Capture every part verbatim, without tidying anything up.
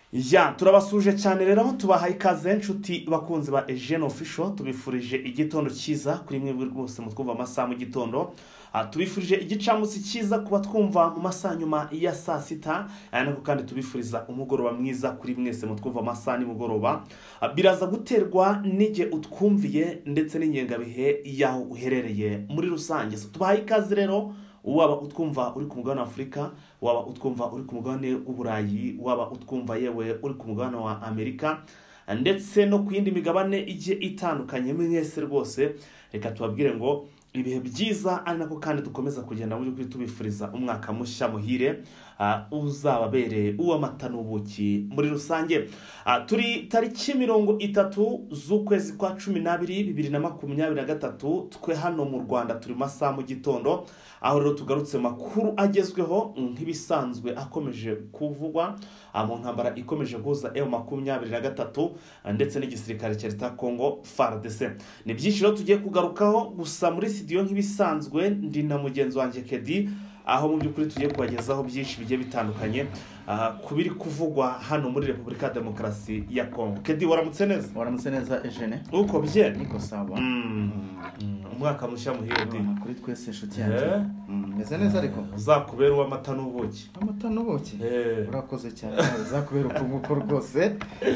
Ya turabasuje cyane rero aho tubahaye ikaze inshuti bakunzi ba Eugene Official tubifurije igitondo cyiza kuri mwebwe rwose mutwumva amasaha mu gitondo. Tubifurije igicamunsi cyiza kuba twumva mu masaha nyuma ya saa sita, nako kandi tubifuriza umugoroba mwiza kuri mwese mutwumva amasaha nimugoroba. Biraza guterwa n'ige utwumviye ndetse n'ingengabihe yaho uherereye muri rusange. Tubahaye ikaze rero waba utwumva uri ku mugabane wa Afrika, waba utwumva uri ku mugabane w'Uburayi, waba utwumva yewe uri ku mugabane wa Amerika ndetse no ku yindi migabane igiye itandukanye mwese rwose. Reka tubabwire ngo ibihe byiza ari nako kandi dukomeza kugenda muri kuri tubifuriza umwaka mushya muhire uh, uzababere uw'amata n'ubuki muri rusange. Uh, turi tariki mirongo itatu z'ukwezi kwa cumi n'abiri bibiri na makumyabiri na gatatu, twe hano mu Rwanda turi masaha mu gitondo, aho rero tugarutse makuru agezweho nk'ibisanzwe akomeje kuvugwa mu ntambara ikomeje guhuza M makumyabiri na gatatu ndetse n'igisirikare cya Leta Congo F A R D C. Ni byinshi rero tugiye kugarukaho, gusa muri studio nk'ibisanzwe ndi na mugenzi wanjye Kedi, aho mu by'ukuri tugiye kubagezaho byinshi bigiye bitandukanye uh, kubiri kuvugwa hano muri Repubulika ya Demokarasi ya Congo. Kedi, waramutse neza? Waramutse neza Eugene. Uko bye? Niko sawa. Mm. Umwaka mushya muhire ndi. Kuri twese inshuti yanjye. Meze neza ariko uzakubera uw'amata n'ubuki. Amata n'ubuki? Eh. Urakoze cyane. Uzakubera uko rwose.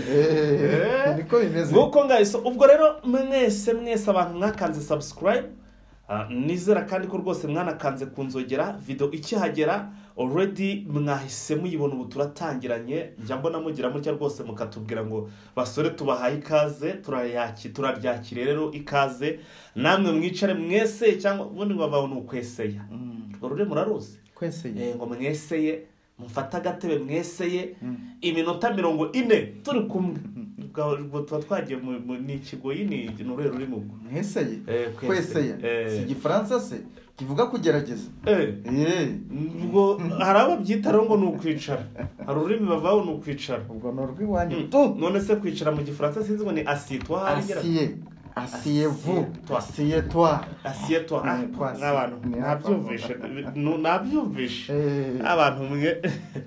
Eh. Niko bimeze. Nguko ngayiso. Ubwo rero mwese mwese abantu mwakanze subscribe. Uh, nizera kandi ko rwose mwanakanze kunzogera video ikihagera already mwahise muyibona. Ubu turatangiranye, njya mbona mugira mutya rwose mukatubwira ngo basore tubahaye ikaze, turayaki turaryakire rero ikaze namwe mwicare mwese, cyangwa ubundi ngo babaho n'ukweseya. Mm. Rure muraruzi kweseye eh ngo mweseye mufata agatebe mweseye mm. iminota mirongo ine turi kumwe. Ubwo tuba twagiye mu n'ikigo yini nure ruri mu mweseye kweseye si gifaransa se kivuga kugerageza eh eh ubwo haraba byitaro ngo n'ukwicara, hari urimi bavaho n'ukwicara. Ubwo no rw'iwanyu tu none se kwicara mu gifaransa sinzi ngo ni assieds-toi harigera asseyez-vous assieds-toi assieds-toi n'abantu nabyumvishe nabyumvishe abantu mwe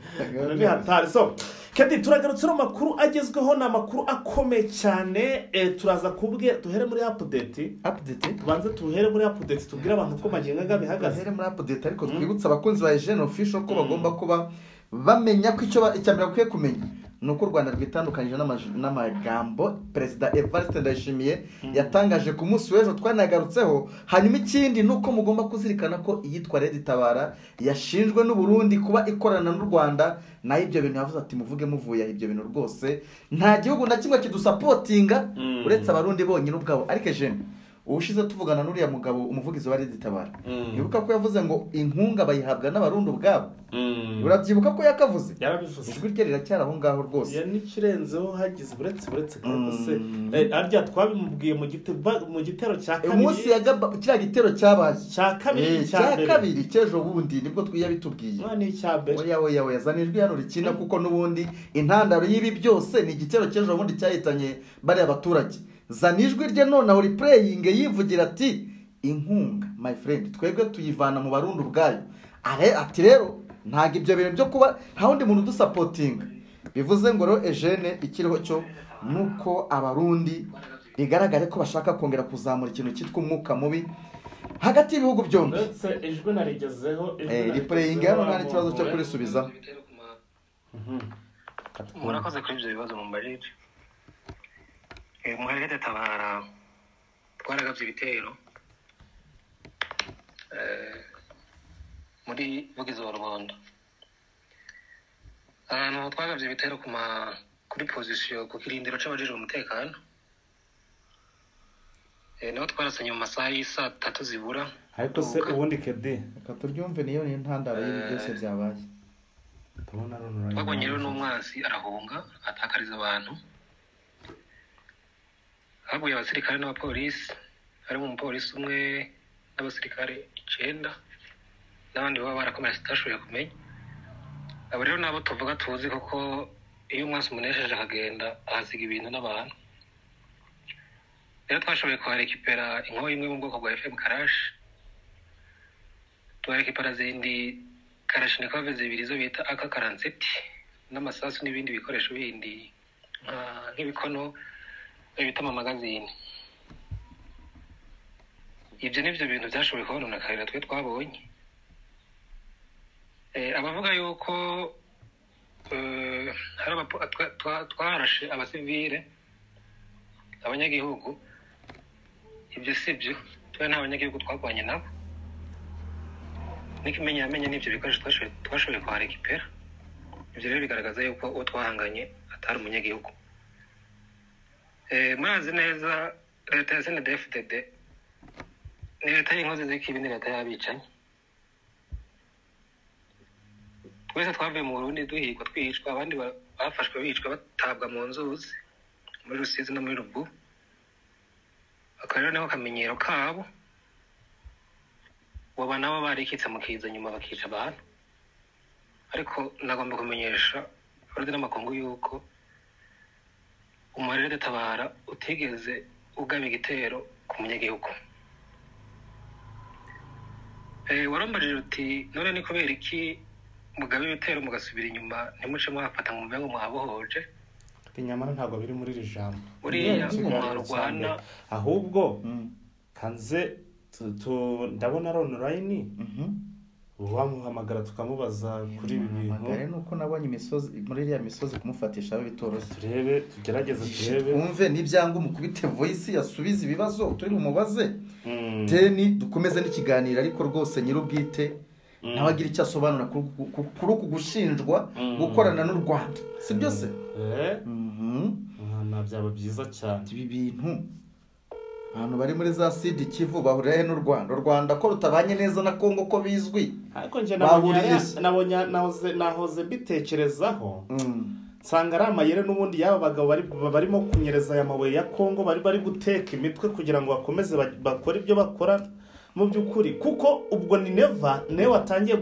ni hatari. So Kedi, turagarutse no makuru agezweho, na makuru akomeye cyane. E, turaza kubwe tuhere muri update update tubanze tuhere muri update tubwira abantu ko magenga bihagaze. Tuhere muri update ariko twibutsa abakunzi ba Eugene Official ko bagomba kuba bamenya ko icyo icyambere bakwiye kumenya nuko u Rwanda rwitandukanyije n'amagambo Perezida Evariste Ndayishimiye yatangaje ku munsi w'ejo twanagarutseho. Hanyuma ikindi nuko mugomba kuzirikana ko iyitwa LETA yashinjwe n'u Burundi kuba ikorana n'u Rwanda, na ibyo bintu yavuze ati muvuge muvuye ibyo bintu rwose nta gihugu na kimwe kidusapotinga mm. uretse abarundi bonyine ubwabo. Ariko Eugene, ubushize tuvugana n'uriya mugabo umuvugizi wa LETA ibuka ko yavuze ngo inkunga bayihabwa n'abarundi ubwabo. Mm. Urabyibuka ko yakavuze? Yarabivuze. Ijwi rye riracyari aho ngaho rwose. Ya nikirenzeho hagize buretse buretse kose. Eh arya twabimubwiye mu gitero mu gitero cya kabiri. Umunsi yagaba kira gitero cyabaye. Cya kabiri cya kabiri cyejo bundi nibwo twiyabitubwiye. None icyambere. Oya oya oya zanijwe hano rikina kuko nubundi intandaro y'ibi byose ni igitero cyejo bundi cyahitanye bari abaturage. Zanijwe rye none aho replaying yivugira ati inkunga my friend twebwe tuyivana mu barundi ubwayo. Are ati rero ntago ibyo bintu byo kuba nta wundi muntu dusapotinga. Bivuze ngo rero Eugene ikiriho cyo nuko abarundi bigaragare ko bashaka kongera kuzamura ikintu cyitwa umwuka mubi hagati y'ibihugu byombi. Ndetse ejwe narigezeho eh replaying hano nta kibazo cyo kurisubiza. Mhm. Murakoze kuri ibyo bibazo mu mbarire. Eh muherete tabara twaragavye ibitero eh muri vugizo wa Rwanda. Ahantu twagavye ibitero kuma kuri position ku kirindiro c'abajejwe umutekano. Eh naho twarasanye mu masaha y'isa tatu zibura. Ariko se ubundi Kedi reka turyumve niyo ni ntandaro y'ibi byose byabaye. Tubona rero twabonye rero n'umwansi arahunga atakariza abantu. Habuye abasirikare n'abapolisi, harimo umupolisi umwe n'abasirikare icenda n'abandi baba barakomeye sitashoboye kumenya. Abo rero nabo tuvuga tuzi koko iyo umwansi umunesheje akagenda ahasiga ibintu n'abantu. Rero twashoboye kuharekipera inko imwe mu bwoko bwa F M Karash, tuharekipera zindi Kalashnikov zibiri zo bita A K quarante-sept n'amasasu n'ibindi bikoresho bindi nk'ibikono bita amamagazine. Ibyo nivyo bintu byashoboye kononekara twe twabonye. Eh abavuga yuko eh hari twarashe abasivile abanyagihugu, ibyo sibyo, twe nta abanyagihugu twagwanye nabo. Nikimenya amenya n'ibyo bikoresho twashoboye twashoboye kwa rekipera. Ibyo rero bigaragaza yuko uwo twahanganye atari umunyagihugu. Eh murazi neza leta ya S N D F D D ni leta y'inkozi z'ikibi, ni leta y'abicanyi. Twese twavuye mu Burundi duhigwa twicwa, abandi bafashwe bicwa batabwa mu nzuzi muri Rusizi no muri Rubu. Akarero naho kamenyero kabo waba nabo barikitse mu kiza nyuma bakica abantu. Ariko nagomba kumenyesha urudi n'amakongo yuko umurere tabara utigeze ugaba igitero ku munyagihugu. Eh warambajije uti none ni kubera iki mugabe ibitero mugasubira inyuma ntimuce mwafata mu mbengo mwabohoje? Inyamara ntabwo biri muri iri jambo. Uriya umwarwana ahubwo kanze ndabona ari online. Mhm. Wamuhamagara tukamubaza kuri ibi bintu. Magare nuko nabonye imisozi muri iriya misozi kumufatisha bitoroshye. Turebe tugerageze turebe. Umve n'ibyanga umukubite voice yasubiza ibibazo turi bumubaze. Teni dukomeze n'ikiganiro ariko rwose nyirubwite nawe agira icyo asobanura kuri uku gushinjwa gukorana n'u Rwanda. Si byose? Eh. Mhm. Nta byaba byiza cyane. Ibi bintu abantu bari muri za Sidi Kivu bahuriye n'u Rwanda. U Rwanda ko rutabanye neza na Kongo ko bizwi. Ariko nje nabonye nabonye nahoze nahoze bitekerezaho. Sanga ari amayere n'ubundi yaba bagabo bari barimo kunyereza ya mabuye ya Kongo bari bari guteka imitwe kugira ngo bakomeze bakora ibyo bakora mu byukuri, kuko ubwo ni neva ne watangiye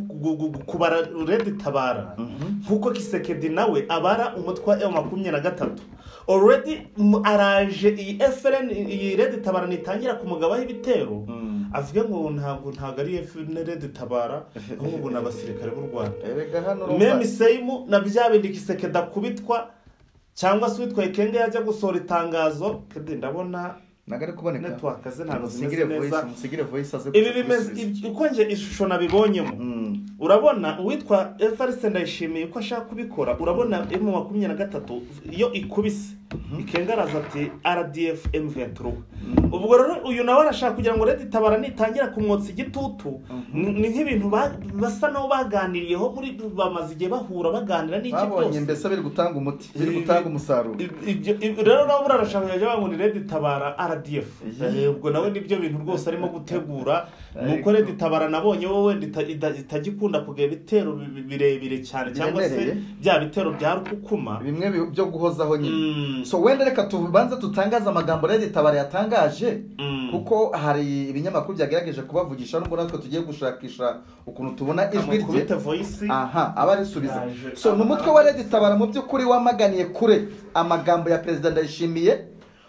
kubara Red Tabara kuko Kisekedi nawe abara umutwa wa M makumyabiri na gatatu already araje iyi F R N iyi Red Tabara nitangira kumugabaho ibitero. Avuga ngo ntabwo ntago ari F N Red Tabara ahubwo n'abasirikare b'u Rwanda. Erega hano meme seimu na byabindi Kisekedi kubitwa cyangwa se witwa Ikenge yajya gusora itangazo kedi ndabona nagare kuboneka network ze ntabwo musigire voice musigire voice aze ibi bimeze uko nje ishusho nabibonyemo. Urabona uwitwa Evariste Ndayishimiye ko ashaka kubikora. Urabona M makumyabiri na gatatu iyo ikubise ikengaraza ati R D F M vingt-trois. Ubwo rero uyu nawe arashaka kugira ngo Red Tabara nitangira kumwotsa igitutu. Ni nk'ibintu basa no baganiriyeho muri bamaze igihe bahura baganira n'iki cyose. Babonye mbese biri gutanga umuti, biri gutanga umusaruro. Rero nawe urarashaka kujya ngo ni Red Tabara R D F. Ubwo nawe nibyo bintu rwose arimo gutegura. Nuko Red Tabara nabonye wowe itagikunda kugeba bitero birebire cyane cyangwa se bya bitero bya rukukuma bimwe byo guhozaho nyine. So wenda reka tubanze tutangaza amagambo Red Tabara yatangaje kuko hari ibinyamakuru byagerageje kubavugisha n'ubwo natwe tugiye gushakisha ukuntu tubona ijwi rye. Aha abarisubiza. So numutwe wa Red Tabara mu byukuri wamaganiye kure amagambo ya President Ndayishimiye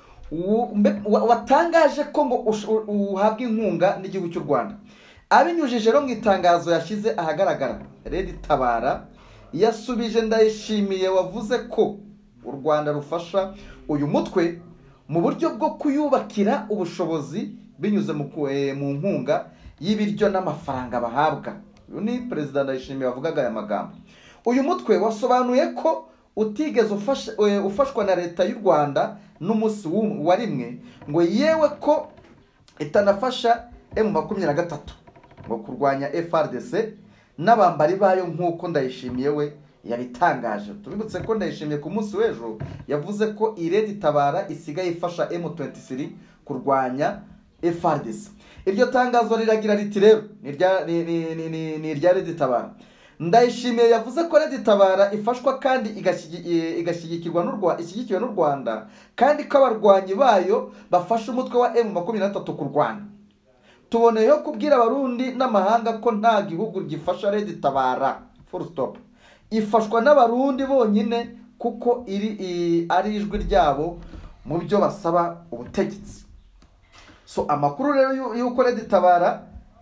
watangaje ko ngo uhabwa inkunga n'igihugu cy'u Rwanda. Abinyujije ro mu itangazo yashize ahagaragara, Red Tabara yasubije Ndayishimiye wavuze ko u Rwanda rufasha uyu mutwe mu buryo bwo kuyubakira ubushobozi binyuze mu mu nkunga y'ibiryo n'amafaranga bahabwa. Uyu ni President Ndayishimiye wavugaga aya magambo. Uyu mutwe wasobanuye ko utigeze ufashwa na leta y'u Rwanda n'umunsi wa rimwe, ngo yewe ko itanafasha M makumyabiri na gatatu ngo kurwanya F R D C n'abambari bayo nk'uko Ndayishimiye we yabitangaje. Tubibutse ko Ndayishimiye ku munsi w'ejo yavuze ko Red Tabara isigaye ifasha M vingt-trois kurwanya F R D C. Iryo tangazo riragira riti rero ni rya ni rya Red Tabara. Ndayishimiye yavuze ko Red Tabara ifashwa kandi igashyigikirwa n'u Rwanda ishyigikiwe n'u Rwanda kandi ko abarwanyi bayo bafasha umutwe wa M makumyabiri na gatatu kurwana. Tuboneyeho kubwira abarundi n'amahanga ko nta gihugu gifasha Red Tabara full stop. Ifashwa n'abarundi bonyine kuko iri ari ijwi ryabo mu byo basaba ubutegetsi. So amakuru rero yuko Red Tabara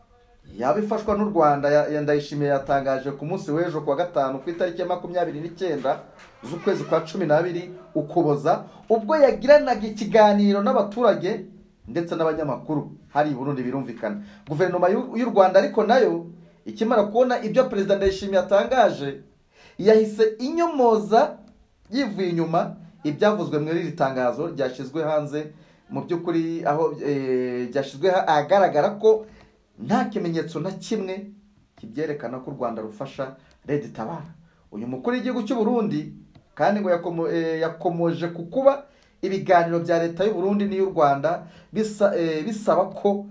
yabifashwa n'u Rwanda Ndayishimiye yatangaje ku munsi w'ejo kuwa gatanu ku itariki ya makumyabiri n'icyenda z'ukwezi kwa cumi n'abiri Ukuboza ubwo yagiranaga ikiganiro n'abaturage ndetse n'abanyamakuru hari i Burundi. Birumvikana guverinoma y'u Rwanda ariko nayo ikimara kubona ibyo Perezida Ndayishimiye yatangaje yahise inyomoza yivuye inyuma ibyavuzwe muri iri tangazo ryashyizwe hanze. Mu by'ukuri aho ryashyizwe ahagaragara ko nta kimenyetso na kimwe kibyerekana ko u Rwanda rufasha Leta Itabara. Uyu mukuru w'igihugu cy'u Burundi kandi ngo yakomo, e, yakomoje ku kuba ibiganiro bya leta y'u Burundi n'iy'u Rwanda bisa, e, bisaba ko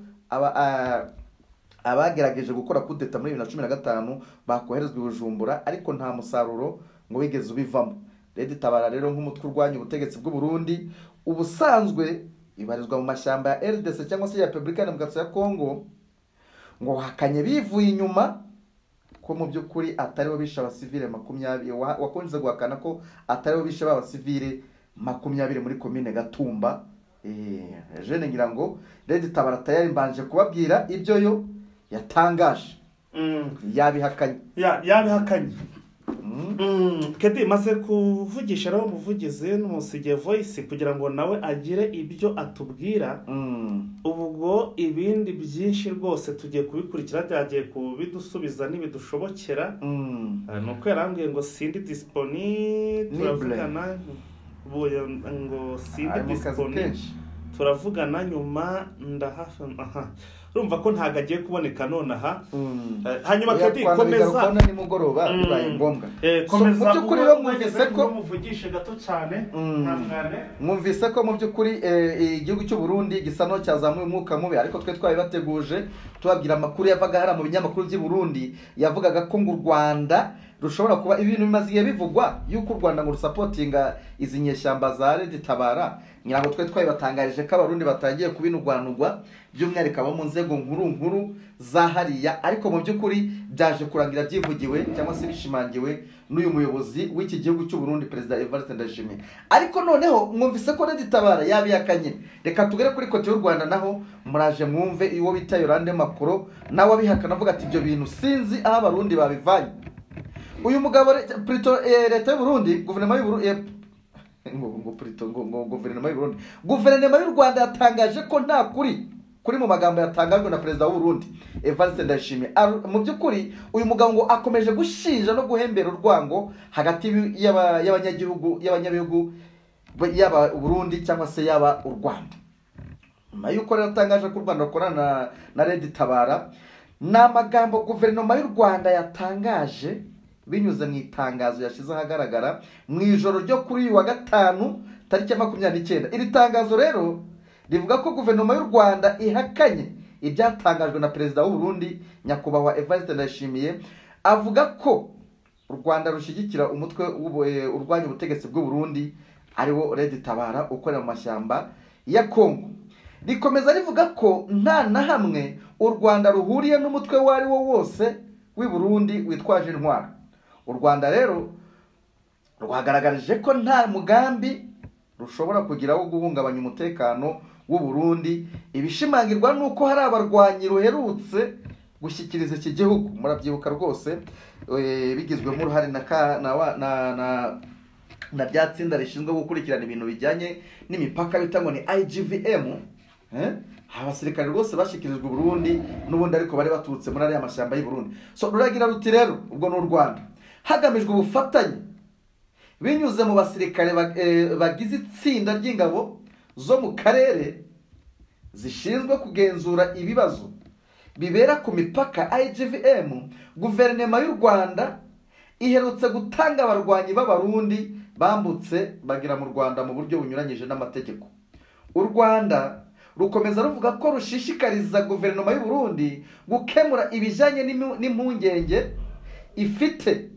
aba abagerageje gukora kudeta muri bibiri na cumi na gatanu bakoherezwa i Bujumbura ariko nta musaruro ngo wigeze ubivamo. Leta Itabara rero nk'umutwe urwanya ubutegetsi bw'u Burundi ubusanzwe ibarizwa mu mashyamba ya L E T A cyangwa se ya Repubulika ya Demokarasi ya Kongo, ngo hakanye bivuye inyuma ko mu by'ukuri atariho bisha abasivile makumyabiri, wakunze guhakana ko atariho bisha abasivile makumyabiri muri komine Gatumba. Eh, jene ngira ngo Leta Itabara tayari mbanje kubabwira ibyo yo yatangaje. Mm. Yabihakanye. Ya yabihakanye. Mm. Mm. Kedi maze kuvugisha rero umuvugizi n'umusige voice kugira ngo nawe agire ibyo atubwira. Mm. Ubwo ibindi byinshi rwose tugiye kubikurikira byagiye kubidusubiza nibidushobokera. Mm. Nuko yarambwiye ngo sindi disponible turavugana buye ngo sindi disponible turavugana nyuma ndahafa. Aha urumva ko ntago agiye kuboneka none aha. Mm. Uh, hanyuma Kedi komeza ni mugoroba bibaye ngombwa. Eh, komeza mu by'ukuri rero mwumvise ko muvugishe gato cyane. Ntangane mwumvise ko mu by'ukuri igihugu cy'u Burundi gisa no cyazamuye umwuka mubi ariko twe twaye bateguje tubabwira amakuru yavaga hara mu binyamakuru by'u Burundi yavugaga ko ngo u Rwanda rushobora kuba ibintu bimaze igihe bivugwa yuko u Rwanda ngo rusapotinga izi nyeshyamba za Leta Itabara. Nyirango twe twaye batangaje ko abarundi batangiye kubinugwanugwa by'umwihariko abo mu nzego nkuru nkuru za hariya ariko mu by'ukuri byaje kurangira byivugiwe cyangwa se bishimangiwe n'uyu muyobozi w'iki gihugu cy'u Burundi Perezida Evariste Ndayishimiye. Ariko noneho mwumvise ko Leta Itabara yabiyakanye. Reka tugere kuri kote y'u Rwanda naho muraje mwumve iwo bita Yolande Makoro nawe abihakana avuga ati ibyo bintu sinzi aho abarundi babivanye. Uyu mugabo Prito Leta y'u Burundi guverinoma y'u Burundi ngo ngo Prito ngo ngo guverinoma y'u Burundi guverinoma y'u Rwanda yatangaje ko nta kuri kuri mu magambo yatangajwe na Perezida w'u Burundi Evariste Ndayishimiye. Mu by'ukuri uyu mugabo ngo akomeje gushinja no guhembera urwango hagati y'abanyagihugu y'abanyabihugu yaba Burundi cyangwa se yaba u Rwanda. Nyuma y'uko rero atangaje ko u Rwanda rukorana na Leta Itabara n'amagambo guverinoma y'u Rwanda yatangaje binyuze mu itangazo yashize ahagaragara mu ijoro ryo kuri uyu wa gatanu tariki ya makumyabiri n'icyenda. Iri tangazo rero rivuga ko guverinoma y'u Rwanda ihakanye ibyatangajwe na Perezida w'u Burundi nyakubahwa Evariste Ndayishimiye avuga ko u Rwanda rushyigikira umutwe urwanya ubutegetsi bw'u Burundi ariwo Leta Itabara ukorera mu mashyamba ya Kongo. Rikomeza rivuga ko nta na hamwe u Rwanda ruhuriye n'umutwe wari wo wose w'i Burundi witwaje intwaro. U Rwanda rero rwagaragarije ko nta mugambi rushobora kugira wo guhungabanya umutekano w'u Burundi. Ibishimangirwa nuko hari abarwanyi ruherutse gushyikiriza iki gihugu. Murabyibuka rwose bigizwemo uruhare na na na na byatsinda rishinzwe gukurikirana ibintu bijyanye n'imipaka bita ngo ni I G V M. Eh? Abasirikare rwose bashyikirijwe u Burundi n'ubundi ariko bari baturutse muri ariya mashyamba y'u Burundi. So ruragira ruti rero ubwo n'u Rwanda hagamijwe ubufatanye binyuze mu basirikare bagize itsinda ry'ingabo zo mu karere zishinzwe kugenzura ibibazo bibera ku mipaka I G V M. Guverinoma y'u Rwanda iherutse gutanga abarwanyi b'abarundi bambutse bagira mu Rwanda mu buryo bunyuranyije n'amategeko. U Rwanda rukomeza ruvuga ko rushishikariza guverinoma y'u Burundi gukemura ibijanye n'impungenge ifite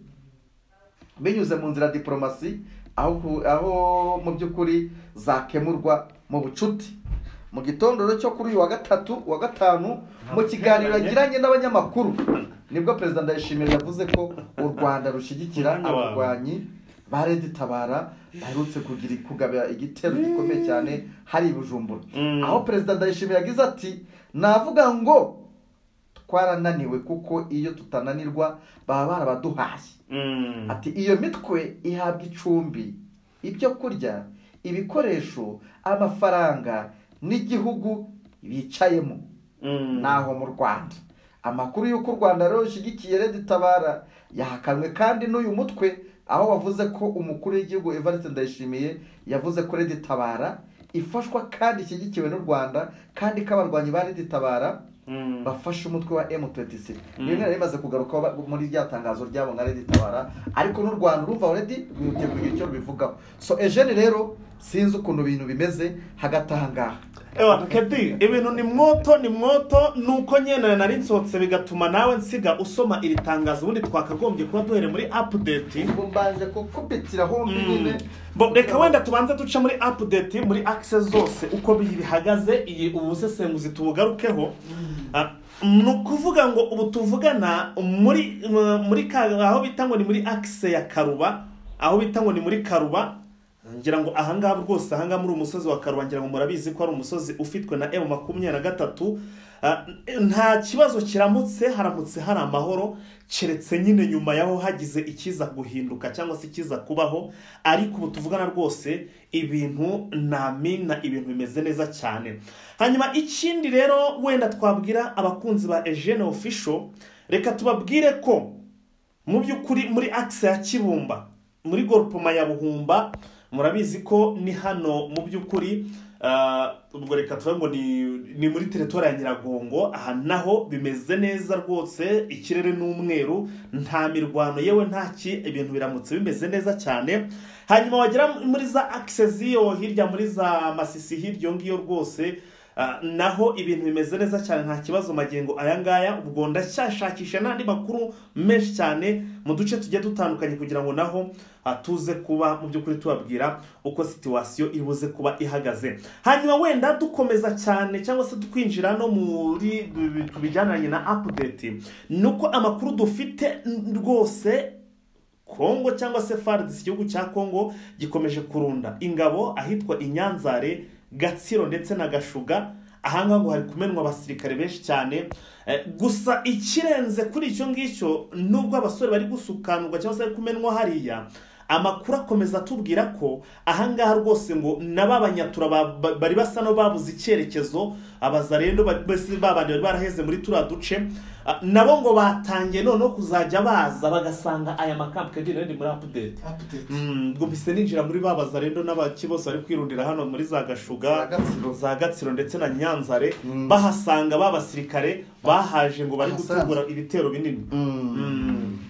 binyuze mu nzira diplomasi aho aho mu by'ukuri zakemurwa mu bucuti. Mu gitondo cyo kuri uyu wa gatatu wa gatanu mu kiganiro yagiranye n'abanyamakuru nibwo Perezida Ndayishimiye yavuze ko u Rwanda rushigikira abarwanyi ba Leta Itabara baherutse kugira kugaba igitero gikomeye cyane hari i Bujumbura. Aho Perezida Ndayishimiye yagize ati navuga ngo twarananiwe kuko iyo tutananirwa baba barabaduhashye. Ati iyo mitwe ihabwa icumbi, ibyo kurya, ibikoresho, amafaranga n'igihugu bicayemo naho mu Rwanda. Amakuru y'uko u Rwanda rero rushigikiye LETA yahakanwe kandi n'uyu mutwe, aho wavuze ko umukuru w'igihugu Evariste Ndayishimiye yavuze ko LETA ifashwa kandi ishyigikiwe n'u Rwanda, kandi ko abarwanyi ba LETA bafashe umutwe wa M twenty-three. Bimwe rero bimaze kugaruka muri rya tangazo ryabo nka LETA, ariko n'u Rwanda urumva already bihutiye kugira icyo bivugaho. So Eugene rero sinzi ukuntu ibintu bimeze hagati aha ngaha. Ewa Kedi, ibintu ni mwoto ni mwoto nuko nyene nari nsotse bigatuma nawe nsiga usoma iri tangazo, ubundi twakagombye kuba duhere muri update. Mbanje kukubitira hombi nyine. Bo reka wenda tubanze duca muri update muri access zose uko bihagaze, iyi ubusesenguzi tubugarukeho. Nukuvuga ngo ubu tuvugana muri muri aho bitango ni muri access ya Karuba, aho bitango ni muri Karuba. Ngira ngo ahanga rwose ahanga muri umusozi wa Karuba, ngira ngo murabizi ko ari umusozi ufitwe na M makumyabiri na gatatu. Nta kibazo kiramutse haramutse hari amahoro, keretse nyine nyuma yaho hagize ikiza guhinduka cyangwa se ikiza kubaho, ariko ubu tuvugana rwose ibintu namina ibintu bimeze neza cyane. Hanyuma ikindi rero wenda twabwira abakunzi ba Eugene Official, reka tubabwire ko mu by'ukuri muri axe ya Kibumba, muri Gorpoma ya Buhumba, murabizi ko ni hano mu by'ukuri ubwo reka tuvuga ngo ni ni muri territoire ya Nyiragongo. Aha naho bimeze neza rwose, ikirere n'umweru, nta mirwano yewe ntaki, ibintu biramutse bimeze neza cyane. Hanyuma wagera muri za access yo hirya muri za Masisi hiryo ngiyo rwose, Uh, naho ibintu bimeze neza cyane, nta kibazo magengo aya ngaya. Ubwo ndacyashakisha nandi makuru menshi cyane mu duce tujye dutandukanye kugira ngo naho uh, tuze kuba mu by'ukuri tubabwira uko situation ibuze kuba ihagaze. Hanyuma wenda dukomeza cyane cyangwa se twinjira no muri tubijyananye na update, nuko amakuru dufite rwose Kongo cyangwa se F A R D C igihugu cya Kongo gikomeje kurunda ingabo ahitwa Inyanzare, Gatsiro ndetse na Gashuga. Ahanga ngo hari kumenwa abasirikare benshi cyane. Eh, gusa ikirenze kuri icyo ngicyo, nubwo abasore bari gusukanurwa cyangwa se kumenwa hariya, amakuru akomeza tubwira ko ahangaha rwose ngo nababanyatura bari basa no babuze icyerekezo, abazarendo basi babandi bari baraheze muri tura duce, nabo ngo batangiye none kuzajya baza bagasanga aya makamp kagire ndi muri update. Mm, ngo bise ninjira muri babazarendo n'abakibose bari kwirundira hano muri za Gashuga, za Gatsiro ndetse na Nyanzare, mm. bahasanga babasirikare bahaje ngo bari gutungura ibitero binini. Mm. Mm.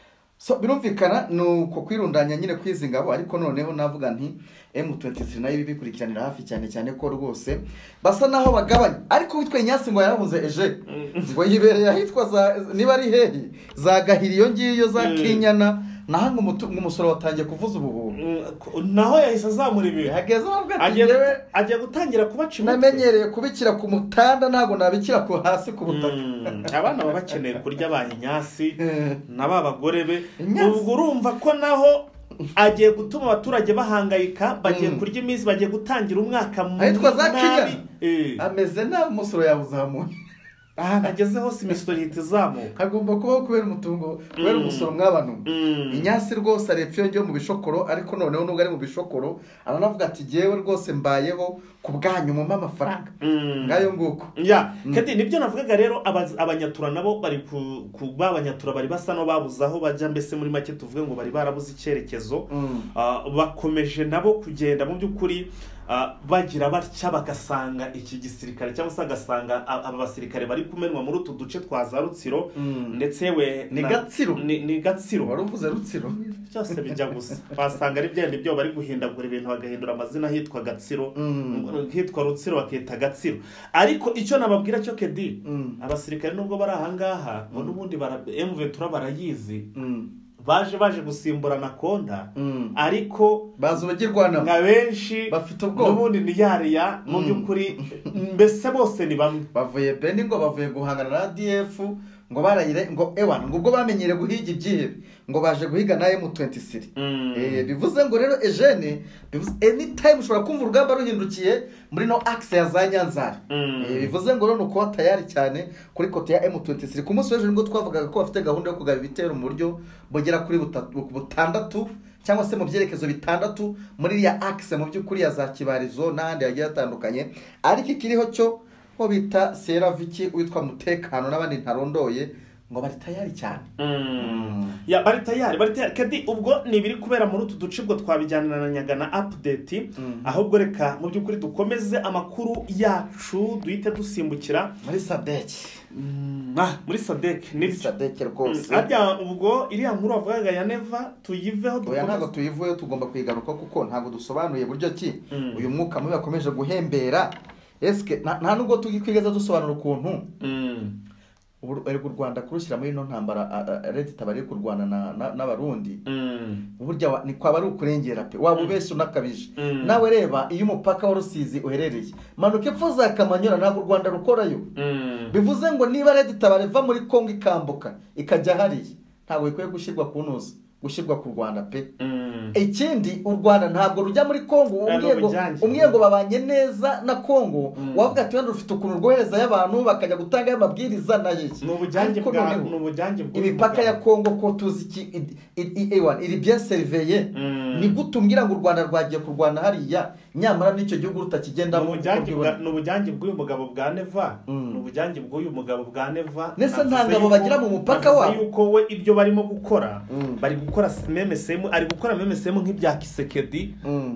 So birumvikana nuko kwirundanya nyine kwizi ngabo, ariko noneho navuga nti M twenty-three nayo bibikurikiranira hafi cyane cyane ko rwose basa naho bagabanya. Ariko witwe Nyasi ngo yarabuze eje ngo yibereye ahitwa za niba ari hehe za Gahiriyo ngiyo za Kinyana, nahango umusoro watangiye kuvuza ububu, naho yahise azamura ibintu hageze bavuga ati agiye gutangira kubaca imutwe. Namenyereye kubikira ku mutanda, ntago nabikira ku hasi ku butaka. Abana baba bakeneye kurya ba Nyasi naba bagore be. Ubwo urumva ko naho agiye gutuma abaturage bahangayika, bagiye kurya imizi, bagiye gutangira umwaka mu ahitwa za Kinyana. Ameze na umusoro yabuzamuye. Aha nageze hose imisoro yitizamuka, hagomba kubaho kubera umutungo kubera umusoro mw'abantu. Inyasi rwose arepfyo njye mu bishokoro, ariko noneho nubwo ari mu bishokoro aranavuga ati jewe rwose mbayeho kubwanyu mu amafaranga ngayo nguko. Ya kati nibyo navugaga rero, abanyatura nabo bari ku babanyatura bari basa no babuzaho bajya, mbese muri make tuvuge ngo bari barabuze icyerekezo. Bakomeje nabo kugenda mu by'ukuri bagira batya bagasanga iki gisirikare cyangwa se agasanga aba basirikare bari kumenwa muri utu duce twa za Rutsiro ndetse we ni Gatsiro ni Gatsiro waruvuze Rutsiro cyose bijya gusa, basanga ari byende byo bari guhindagura ibintu bagahindura amazina hitwa Gatsiro, hitwa Rutsiro bakita Gatsiro. Ariko icyo nababwira cyo Kedi, abasirikare nubwo bari ahangaha ngo nubundi M twenty-three barayizi, baje baje gusimburana konda, mm. ariko bazubagirwana nka benshi bafite ubwo nubundi ni yariya mu by'ukuri, mbese bose ni bamwe bavuye Beni ngo bavuye guhangana na D F ngo barayire ngo ewana ngo ubwo bamenyere guhiga ibyihebe ngo baje guhiga na M twenty-three eh bivuze ngo rero Eugene bivuze anytime ushobora kumva urugamba ruhindukiye muri no axe ya za Nyanzara eh bivuze ngo rero nuko tayari cyane kuri kote ya M twenty-three ku munsi w'ejo ngo twavugaga ko bafite gahunda yo kugaba ibitero mu buryo bugera kuri butandatu cyangwa se mu byerekezo bitandatu muri ya axe mu by'ukuri ya za Kibarizo n'ahandi yagiye atandukanye ariko ikiriho cyo ko bita Seraviki witwa Mutekano n'abandi ntarondoye ngo bari tayari cyane ya bari tayari bari tayari kadi ubwo nibiri kubera muri utu ducibwo twabijyanana na Nyagana update ahubwo reka mu by'ukuri dukomeze amakuru yacu duhite dusimbukira muri Sadek ah muri Sadek ni Sadek rwose ajya ubwo iriya nkuru avugaga ya Neva tuyiveho dukomeze ntago tuyivuye tugomba kwigaruka kuko ntago dusobanuye buryo ki uyu mwuka mubi yakomeje guhembera eske nta nubwo tugikwigeza dusobanura ukuntu ubu ari ku Rwanda kurushyira muri no ntambara LETA bari ku Rwanda n'abarundi uburyo ni kwa bari ukurengera pe waba ubeshe unakabije nawe reba iyo umupaka wa Rusizi uherereye manuke pfuza Kamanyura ntabwo u Rwanda rukorayo bivuze ngo niba LETA bareva muri Kongo ikambuka ikajya hariya ntabwo ikwiye gushyirwa kunuza gushyirwa ku Rwanda pe ikindi u Rwanda ntabwo rujya muri Kongo umwego umwego babanye neza na Kongo wavuga ati wenda rufite ukuntu rwohereza y'abantu bakajya gutanga y'amabwiriza na yiki n'ubujyange bwa n'ubujyange bwo imipaka ya Kongo ko tuzi iki ewan iri bien surveillé ni gutumbwira ngo u Rwanda rwagiye ku Rwanda hariya nyamara n'icyo gihugu rutakigenda mu bujyange n'ubujyange bw'uyu mugabo bwa Neva n'ubujyange bw'uyu mugabo bwa Neva nese ntangabo bagira mu mupaka wa yuko we ibyo barimo gukora bari gukora meme semu ari gukora meme semu nk'ibya Kisekedi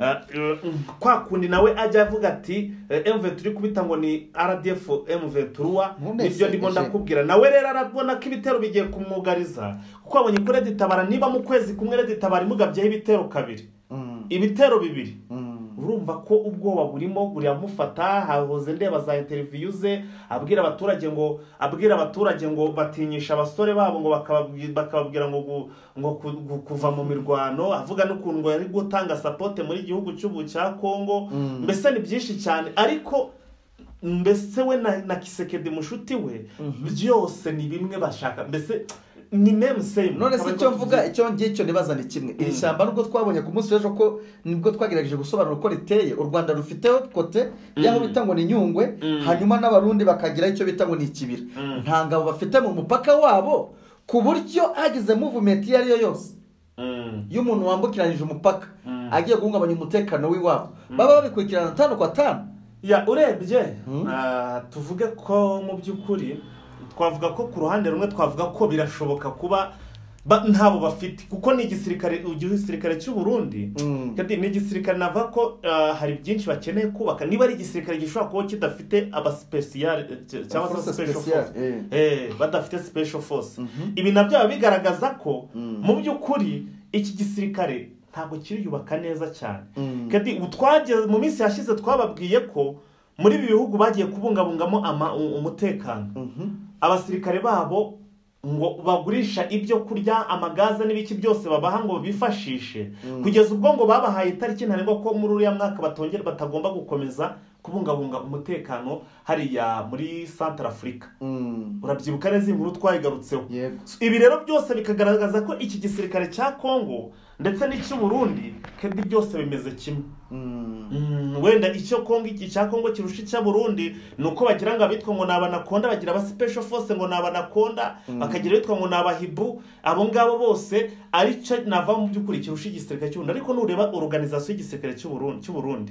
kwa kundi nawe ajya avuga ati M twenty-three kubita ngo ni R D F M twenty-three nibyo ndimo ndakubwira nawe rero arabona ko ibitero bigiye kumwugariza kuko abonye kuri LETA bara niba mu kwezi kumwe LETA bari mugabyeho ibitero kabiri ibitero bibiri urumva ko ubwoba burimo buramufata hahoze ndeba za interview ze abwira abaturage ngo abwira abaturage ngo batinyisha abasore babo ngo bakababwira ngo ngo kuva mu mirwano avuga n'ukuntu ngo yari gutanga support muri gihugu cy'ubu cya Kongo mbese ni byinshi cyane ariko mbese we na Kisekedi mushuti we byose ni bimwe bashaka mbese ni meme same none se cyo mvuga icyo ngicyo nibaza ni kimwe iri shyamba nubwo twabonye ku munsi w'ejo ko nibwo twagerageje gusobanura uko riteye u Rwanda rufiteho kote yaho bita ngo ni Nyungwe hanyuma n'abarundi bakagira icyo bita ngo ni Kibira nta ngabo bafite mu mupaka wabo ku buryo hagize movement yari yo yose y'umuntu wambukiranyije umupaka agiye guhungabanya umutekano w'iwabo baba babikurikirana tano kwa tano ya urebye tuvuge ko mu by'ukuri twavuga ko ku ruhande rumwe twavuga ko birashoboka kuba ntabo bafite kuko ni igisirikare igisirikare cy'u Burundi kandi ni igisirikare navuga ko hari byinshi bakeneye kubaka niba ari igisirikare gishobora kuba kidafite aba special cyangwa se special force eh badafite special force ibi nabyo bigaragaza ko mu by'ukuri iki gisirikare ntabwo kiriyubaka neza cyane kandi utwageze mu minsi yashize twababwiye ko muri ibi bihugu bagiye kubungabungamo umutekano abasirikare babo ngo bagurisha ibyo kurya amagaza n'ibiki byose babaha ngo bifashishe kugeza ubwo ngo babahaye itariki ntarengwa ko muri uriya mwaka batongera batagomba gukomeza kubungabunga umutekano hariya muri Central Africa urabyibuka neza inkuru twayigarutseho ibi rero byose bikagaragaza ko iki gisirikare cya Kongo ndetse n'icyo Burundi kandi byose bimeze kimwe wenda icyo Kongo iki cya Kongo kirusha icya Burundi nuko bagira ngo abitwa ngo nabanakonda bagira aba special force ngo nabanakonda bakagira bitwa ngo nabahibu abo ngabo bose ari cyo nava mu by'ukuri kirusha igisirikare cy'u Burundi ariko nureba organisation y'igisirikare cy'u Burundi cy'u Burundi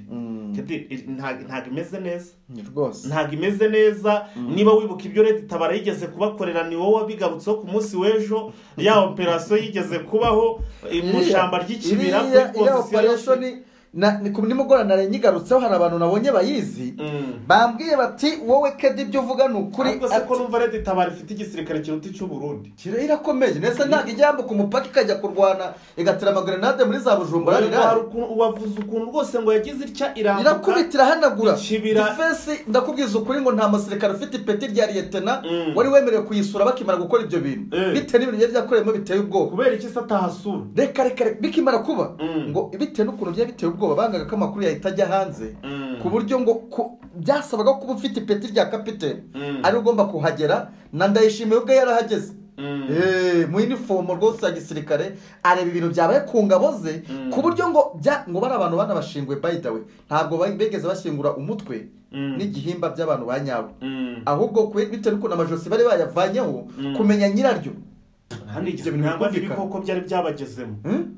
ntago imeze neza rwose ntago imeze neza niba wibuka ibyo LETA barayigeze kubakorera ni wowe wabigarutseho ku munsi w'ejo ya operation yigeze kubaho mu shamba ry'ikibira kuri position na nimugora nare nyigarutseho hari abantu nabonye bayizi bambwiye bati wowe kedi byo uvuga n'ukuri ariko se ko numva LETA bari ifite igisirikare kiruta cy'u Burundi kire irakomeje nese ntago ijambo ku mupaka ikajya kurwana igatera amagrenade muri za Bujumbura rira uwavuze ukuntu rwose ngo yagize itya irambuka irakubitira hanagura defense ndakubwiza ukuri ngo nta musirikare ufite ipeti rya lieutenant wari wemerewe kuyisura bakimara gukora ibyo bintu bite n'ibintu byakoreyemo biteye ubwoko kubera iki satahasura reka reka bikimara kuba ngo bite n'ukuntu bya biteye ubwoko ubwoba bangaga ko amakuru yahita ajya hanze ku buryo ngo byasabaga kuba ufite ipeti rya kapiteni ari ugomba kuhagera na Ndayishimiye ubwe yarahageze eh mu uniform rwose ya gisirikare areba ibintu byabaye ku ngabo ze ku buryo ngo ngo bari abantu bana bashingwe by the way ntabwo begeze bashingura umutwe n'igihimba by'abantu banyabo ahubwo bitewe n'uko n'amajosi bari bayavanyeho kumenya nyiraryo handi ibyo ntabwo ibikoko byari byabagezemo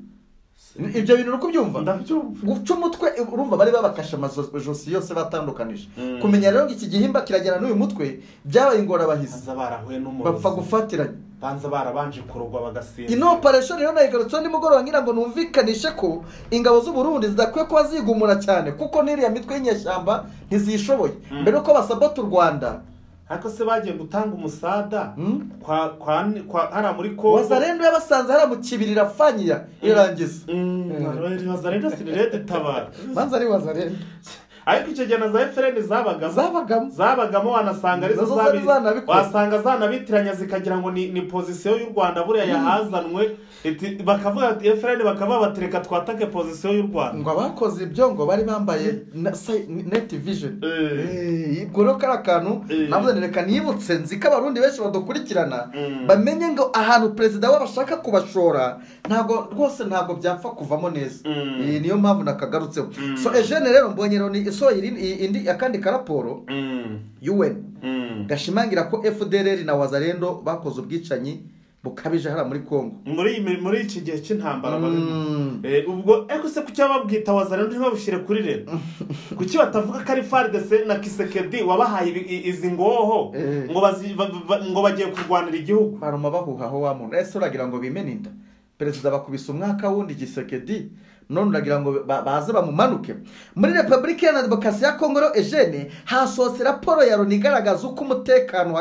ibyo bintu uko byumva guca umutwe urumva bari babakasha amajosi yose batandukanije kumenya rero iki gihimba kiragera n'uyu mutwe byabaye ingorabahizi bapfa gufatiranya banza barabanje kurugwa bagasinda ino operation rero nayigarutse nimugoroba ngira ngo numvikanishe ko ingabo z'u Burundi zidakwiye kuba zigumura cyane kuko niriya mitwe y'inyeshyamba ntizishoboye mbere uko basabota u Rwanda hako se bagiye gutanga umusada kwa kwa kwa hara muri Kongo Wazarendo yabasanze hara mu kibirira fanyira irangiza Wazarendo sinirede tabara manza ari Wazarendo ariko icyo gihe na za F R N zabagamo zabagamo zabagamo wanasanga ari zabi wasanga zanabitiranya zikagira ngo ni ni position y'u Rwanda buriya yahazanwe bakavuga ati F R N bakaba batereka twatake position y'u Rwanda ngo abakoze ibyo ngo bari bambaye net vision eh igoro karakantu navuze nereka nibutse nzika abarundi benshi badukurikirana bamenye ngo ahantu president wabashaka kubashora ntago rwose ntago byapfa kuvamo neza eh niyo mpamvu nakagarutseho so Eugene rero mbonye rero so indi akandi karaporo U N gashimangira ko F D L R na Wazarendo bakoze ubwicanyi bukabije hara muri Kongo muri muri iki gihe cy'intambara eh ubwo eko se kucyo babwita Wazarendo ntibabishire kuri leta kuki batavuga ko ari F A R D C na Kisekedi wabahaye izi ngoho ngo ngo bagiye kurwanira igihugu baruma bahuhaho wa muntu ese uragira ngo bimeninda perezida bakubise umwaka wundi Kisekedi none uragira ngo baze bamumanuke muri Republika ya Demokarasi ya Kongo Eugene hasose raporo ya Loni igaragaza uko umutekano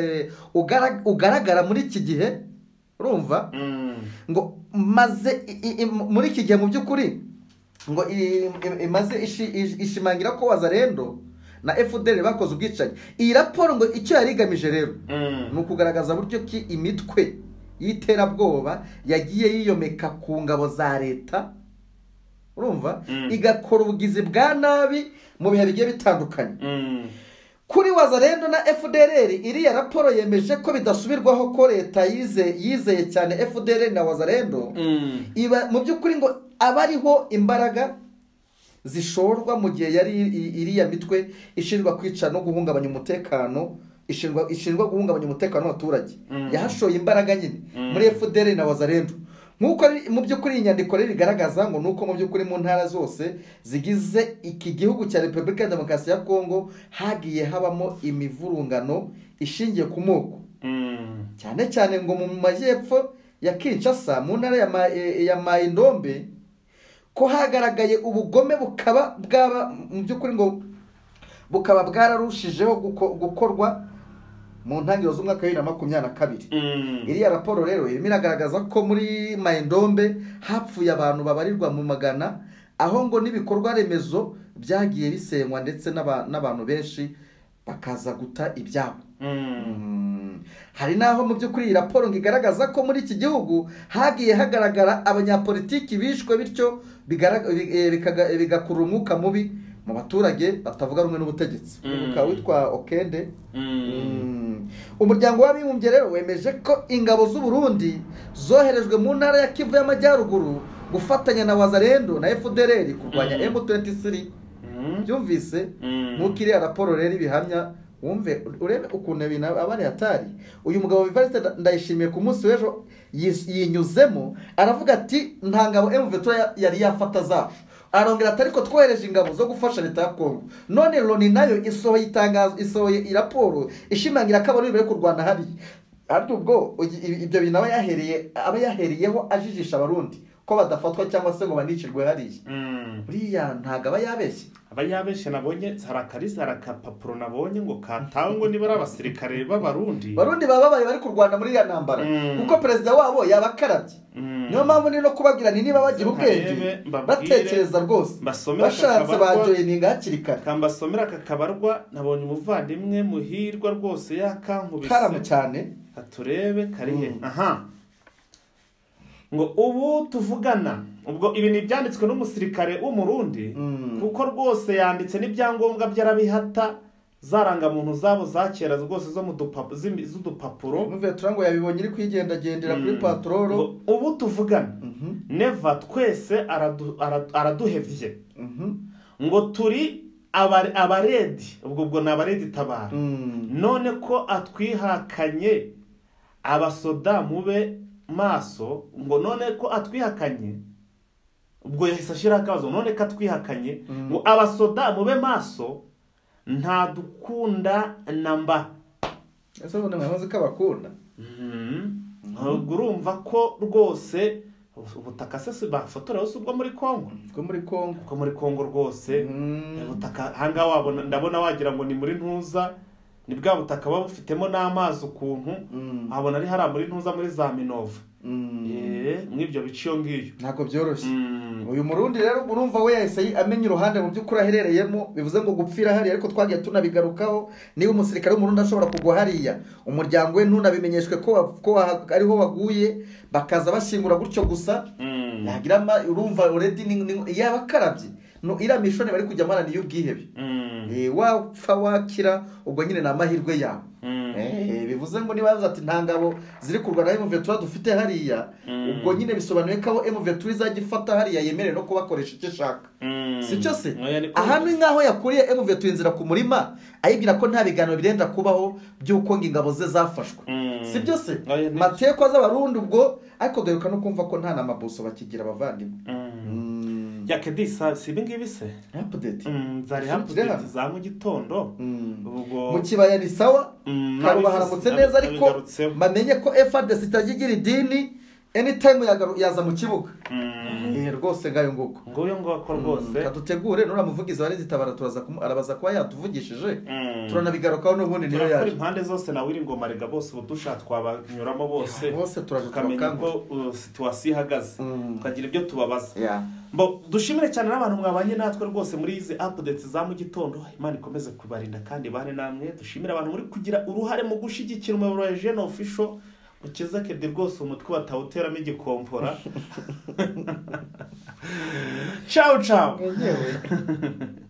ugaragara muri iki gihe urumva ngo maze muri iki gihe mu by'ukuri ngo imaze ishimangira ko Wazarendo na F D L R bakoze ubwicanyi iyi raporo ngo icyo yarigamije rero ni ukugaragaza buryo ki imitwe y'iterabwoba yagiye yiyomeka ku ngabo za leta urumva igakora ubugizi bwa nabi mu bihe bigiye bitandukanye kuri Wazarendo na F D L R iriya raporo yemeje ko bidasubirwaho ko leta yize yizeye cyane F D L R na Wazarendo iba mu by'ukuri ngo abariho imbaraga zishorwa mu gihe yari iriya mitwe ishinjwa kwica no guhungabanya umutekano ishinjwa ishinjwa guhungabanya umutekano w'abaturage yahashoye imbaraga nyine muri F D L R na Wazarendo nkuko mu by'ukuri inyandiko rero igaragaza ngo nuko mu by'ukuri mu ntara zose zigize iki gihugu cya Republika ya Demokarasi ya Kongo hagiye habamo imivurungano ishingiye ku moko cyane cyane ngo mu majyepfo ya Kinshasa mu ntara ya ya Maindombe ko hagaragaye ubugome bukaba bwaba mu by'ukuri ngo bukaba bwararushijeho gukorwa mu ntangiriro z'umwaka wa bibiri na makumyabiri na kabiri iriya raporo rero irimo iragaragaza ko muri Maindombe hapfuye abantu babarirwa mu magana aho ngo n'ibikorwa remezo byagiye bisenywa ndetse n'abantu benshi bakaza guta ibyabo hari naho mu by'ukuri iyi raporo ngo igaragaza ko muri iki gihugu hagiye hagaragara abanyapolitiki bishwe bityo bigakurura umwuka mubi mu baturage batavuga rumwe n'ubutegetsi ukaba witwa Okende umuryango w'abibumbye rero wemeje ko ingabo z'u Burundi zoherejwe mu ntara ya Kivu y'Amajyaruguru gufatanya na Wazarendo na F D L R kurwanya M twenty-three byumvise nuko iriya raporo rero ibihamya wumve urebe ukuntu ibintu abari hatari uyu mugabo Vivaliste Ndayishimiye ku munsi w'ejo yinyuzemo aravuga ati nta ngabo M twenty-three yari yafata zacu arongera atari ko twohereje ingabo zo gufasha leta ya Kongo none Loni nayo isohoye itangazo isohoye iraporo ishimangira ko abantu bari kurwana hari ariko ubwo ibyo bintu aba yahereye aba yaheriyeho ajijisha abarundi ko badafatwa cyangwa se ngo banicirwe hariya buriya ntago aba yabeshye aba yabeshye nabonye harakarisa harakapapuro nabonye ngo katawe ngo niba ari abasirikare b'abarundi barundi baba babaye bari kurwana muri ya ntambara kuko president wabo yabakarabye niyo mpamvu ni no kubabwira ni niba bagira ubwenge batekereza rwose bashatse bajoyininga hakiri kare kambasomera akakabarwa nabonye umuvandimwe muhirwa rwose yakankubise karamu cyane aturebe karihe aha ngo ubu tuvugana ubwo ibi ni byanditswe n'umusirikare w'umurundi kuko rwose yanditse n'ibyangombwa by'arabihata zaranga muntu zabo zakera rwose zo mu dupapuro muve turango yabibonye iri kwigendagendera kuri patrolo ubu tuvugana neva twese araduhevye ngo turi abaredi ubwo ubwo ni abaredi tabara none ko atwihakanye abasoda mube maso ngo none ko atwihakanye ubwo yahise ashira akabazo none ko atwihakanye ngo abasoda mube maso nta dukunda namba ese ubona mwamaze ko abakunda urumva ko rwose ubutaka se bafotora hose ubwo muri Kongo ubwo muri Kongo ubwo muri Kongo rwose ubutaka hanga wabona ndabona wagira ngo ni muri ntuza ni bwa butaka baba bufitemo n'amazi ukuntu abona ari hari muri ntuza muri za Minova eh mwibyo biciyo ngiyo ntago byoroshye uyu murundi rero urumva we yahise amenya uruhande mu by'ukuri aherereyemo bivuze ngo gupfira hari ariko twagiye tunabigarukaho niba umusirikare w'umurundi ashobora kugwa hariya umuryango we ntunabimenyeshwe ko ko ariho waguye bakaza bashingura gutyo gusa yagira urumva already yabakarabye no iramishone bari kujya marana iyo bwihebe eh wapfa wakira ubwo nyine na mahirwe yawe eh bivuze ngo niba ati ntangabo ziri kurwana na M vingt trois dufite hariya ubwo nyine bisobanuye ko M vingt trois izagifata hariya yemere no kubakoresha icyo shaka sicyo se ahantu nkaho yakuriye M vingt trois inzira ku murima ayibwira ko nta biganiro birenda kubaho byuko ngingabo ze zafashwe sibyo se mateko z'abarundi ubwo ariko doyuka no kumva ko nta namabuso bakigira abavandimwe yakedisa sibingibi se update zari update za mu gitondo ubwo mu kibaya ni sawa karuba haramutse neza ariko bamenye ko F R D C itagigira idini anytime yaza mu kibuga eh rwose ngayo nguko ngoyo ngo akora rwose kadutegure nuramuvugiza bari zitabara turaza arabaza kwa yatuvugishije turanabigarukaho n'ubundi niyo yaje impande zose na wiri ngoma rega bose budusha twabanyuramo bose bose turaje tukamenya ko situation ihagaze tukagira ibyo tubabaza Bo dushimire cyane n'abantu mwabanye natwe rwose muri izi updates za mu gitondo Imana ikomeze kubarinda kandi bane namwe dushimire abantu muri kugira uruhare mu gushigikira umuyoboro wa Jeune Official ukiza kede rwose umutwe batawuteramo igikompora ciao ciao